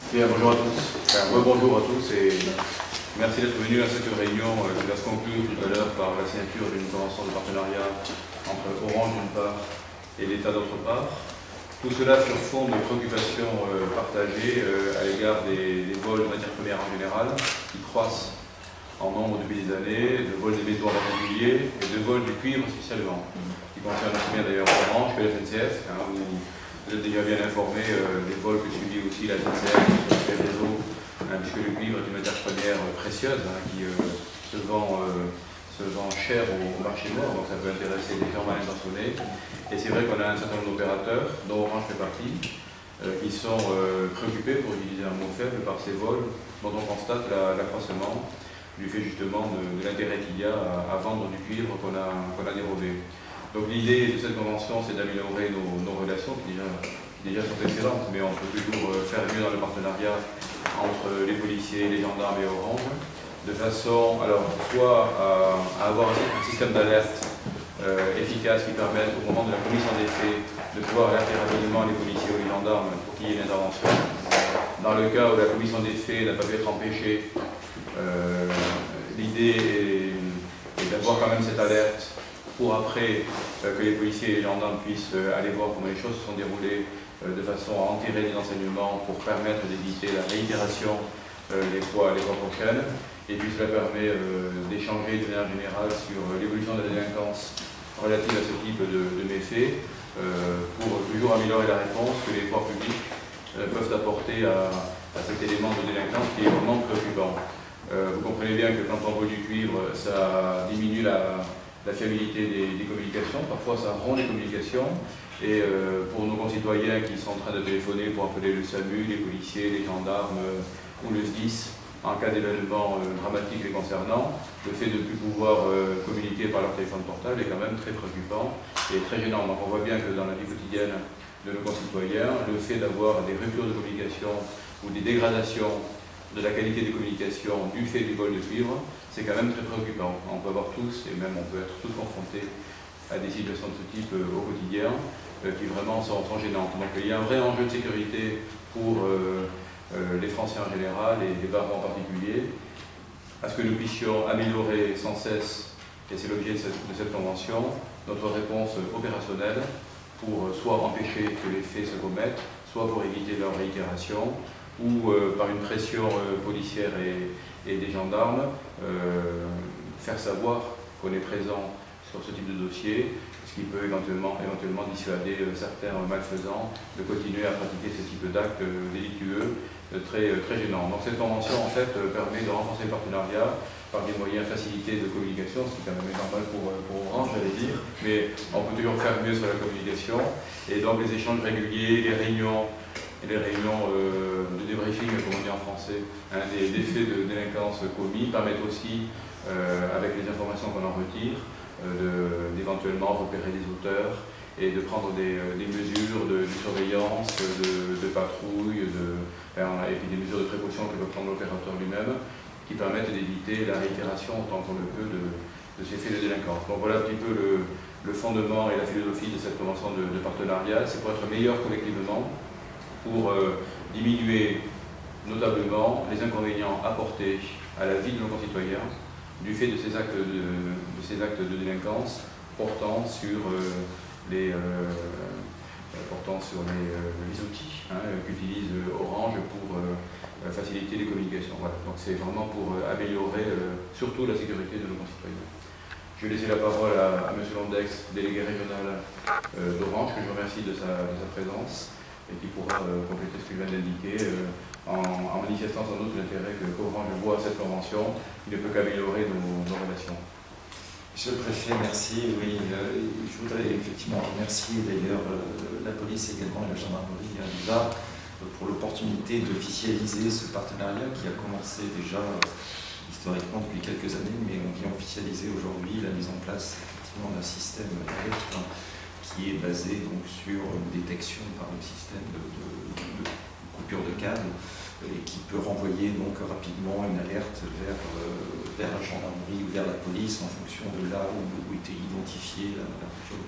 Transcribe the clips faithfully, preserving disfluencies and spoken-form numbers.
Bien, bonjour à tous. Enfin, rebonjour à tous et merci d'être venus à cette réunion euh, qui va se conclure tout à l'heure par la signature d'une convention de partenariat entre Orange d'une part et l'État d'autre part. Tout cela sur fond de préoccupations euh, partagées euh, à l'égard des, des vols de matières premières en général, qui croissent en nombre depuis des années, de vols des métaux en particulier et de vols du cuivre spécialement, qui concerne aussi bien d'ailleurs Orange que la S N C F. Hein, vous, vous êtes déjà bien informés euh, des vols que subit aussi la S N C F sur les réseaux, hein, puisque le cuivre est une matière première précieuse hein, qui euh, se, vend, euh, se vend cher au, au marché noir, donc ça peut intéresser les firmes mal intentionnées. Et c'est vrai qu'on a un certain nombre d'opérateurs, dont Orange fait partie, euh, qui sont euh, préoccupés, pour utiliser un mot faible, par ces vols dont on constate l'accroissement du fait justement de, de l'intérêt qu'il y a à, à vendre du cuivre qu'on a, qu'on a dérobé. Donc l'idée de cette convention, c'est d'améliorer nos, nos relations, qui déjà, qui déjà sont excellentes, mais on peut toujours faire mieux dans le partenariat entre les policiers, les gendarmes et Orange, de façon, alors, soit à, à avoir un système d'alerte euh, efficace qui permette, au moment de la commission des faits, de pouvoir alerter rapidement les policiers ou les gendarmes pour qu'il y ait une intervention. Dans le cas où la commission des faits n'a pas pu être empêchée, Euh, l'idée est, est d'avoir quand même cette alerte pour après euh, que les policiers et les gendarmes puissent euh, aller voir comment les choses se sont déroulées euh, de façon à en tirer des enseignements pour permettre d'éviter la réitération euh, les, fois, les fois prochaines. Et puis cela permet euh, d'échanger de manière générale sur euh, l'évolution de la délinquance relative à ce type de, de méfaits euh, pour toujours améliorer la réponse que les pouvoirs publics euh, peuvent apporter à, à cet élément de délinquance qui est vraiment préoccupant. Euh, vous comprenez bien que quand on vole du cuivre, ça diminue la, la fiabilité des, des communications, parfois ça rompt les communications, et euh, pour nos concitoyens qui sont en train de téléphoner pour appeler le SAMU, les policiers, les gendarmes euh, ou le S D I S, en cas d'événement euh, dramatique les concernant, le fait de ne plus pouvoir euh, communiquer par leur téléphone portable est quand même très préoccupant et très gênant. Donc on voit bien que dans la vie quotidienne de nos concitoyens, le fait d'avoir des ruptures de communication ou des dégradations de la qualité des communications du fait du vol de cuivre, c'est quand même très préoccupant. On peut avoir tous, et même on peut être tous confrontés à des situations de ce type euh, au quotidien, euh, qui vraiment sont, sont gênantes. Donc il y a un vrai enjeu de sécurité pour euh, euh, les Français en général et les barons en particulier, à ce que nous puissions améliorer sans cesse, et c'est l'objet de cette, de cette convention, notre réponse opérationnelle pour soit empêcher que les faits se commettent, soit pour éviter leur réitération, ou euh, par une pression euh, policière et, et des gendarmes, euh, faire savoir qu'on est présent sur ce type de dossier, ce qui peut éventuellement, éventuellement dissuader euh, certains malfaisants de continuer à pratiquer ce type d'actes euh, délictueux euh, très, euh, très gênants. Donc cette convention en fait euh, permet de renforcer le partenariat par des moyens facilités de communication, ce qui est quand même normal pour, pour Orange, j'allais dire, mais on peut toujours faire mieux sur la communication, et donc les échanges réguliers, les réunions, et les réunions euh, de débriefing, comme on dit en français, hein, des, des faits de délinquance commis, permettent aussi, euh, avec les informations qu'on en retire, euh, d'éventuellement repérer des auteurs et de prendre des, euh, des mesures de, de surveillance, de, de patrouille, de, hein, et puis des mesures de précaution que peut prendre l'opérateur lui-même, qui permettent d'éviter la réitération autant qu'on le peut de, de ces faits de délinquance. Donc voilà un petit peu le, le fondement et la philosophie de cette convention de, de partenariat, c'est pour être meilleur collectivement, pour euh, diminuer notablement les inconvénients apportés à la vie de nos concitoyens du fait de ces actes de, de, ces actes de délinquance portant sur euh, les, euh, portant sur les, euh, les outils hein, qu'utilise Orange pour euh, faciliter les communications. Voilà. Donc c'est vraiment pour euh, améliorer euh, surtout la sécurité de nos concitoyens. Je vais laisser la parole à, à M. Londex, délégué régional euh, d'Orange, que je remercie de sa, de sa présence, et qui pourra euh, compléter ce que je viens d'indiquer euh, en, en manifestant sans doute l'intérêt que Orange voit à cette convention, qui ne peut qu'améliorer nos, nos relations. Monsieur le Préfet, merci. Oui, euh, je voudrais effectivement remercier d'ailleurs euh, la police également et la gendarmerie à Viva euh, pour l'opportunité d'officialiser ce partenariat qui a commencé déjà euh, historiquement depuis quelques années, mais on vient officialiser aujourd'hui la mise en place effectivement d'un système d'alerte qui est basé donc sur une détection par le système de, de, de coupure de câble et qui peut renvoyer donc rapidement une alerte vers, euh, vers la gendarmerie ou vers la police en fonction de là où, où était identifiée la, la rupture.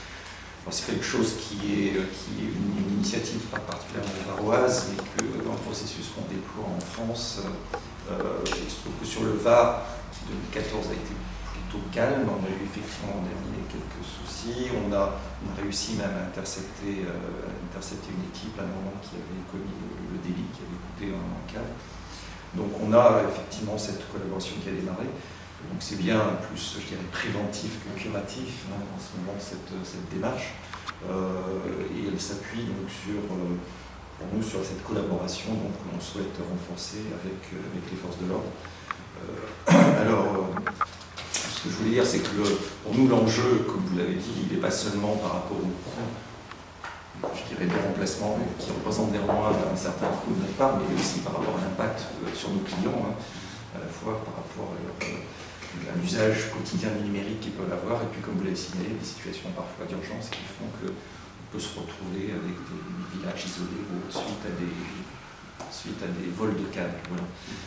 C'est quelque chose qui est, qui est une, une initiative pas particulièrement varoise, mais que dans le processus déploie en France. Euh, il se trouve que sur le Var, deux mille quatorze a été plutôt calme. On a eu effectivement en dernier quelques soucis. On a, on a réussi même à intercepter, euh, à intercepter une équipe à un moment qui avait commis le, le délit, qui avait coûté un encadre. Donc on a effectivement cette collaboration qui a démarré. Donc c'est bien plus, je dirais, préventif que curatif hein, en ce moment cette, cette démarche. Euh, et elle s'appuie donc sur, euh, pour nous sur cette collaboration donc, que l'on souhaite renforcer avec, euh, avec les forces de l'ordre. Euh, alors, euh, ce que je voulais dire, c'est que le, pour nous l'enjeu, comme vous l'avez dit, il n'est pas seulement par rapport au je dirais des remplacements qui représentent néanmoins un certain coût de notre part, mais aussi par rapport à l'impact sur nos clients, hein, à la fois par rapport à, leur, à l'usage quotidien du numérique qu'ils peuvent avoir, et puis comme vous l'avez signalé, des situations parfois d'urgence qui font qu'on peut se retrouver avec des, des villages isolés ou suite à des, suite à des vols de câbles. Voilà.